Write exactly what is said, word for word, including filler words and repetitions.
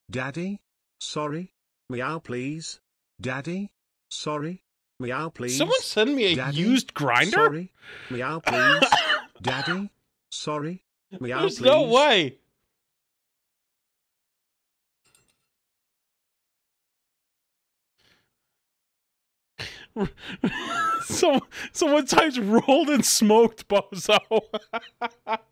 Daddy? Sorry? Meow please? Daddy? Sorry? Meow please? Someone send me a Daddy? used grinder? Sorry? Meow please? Daddy? Sorry? Meow There's please? no way. Someone, someone types rolled and smoked, bozo.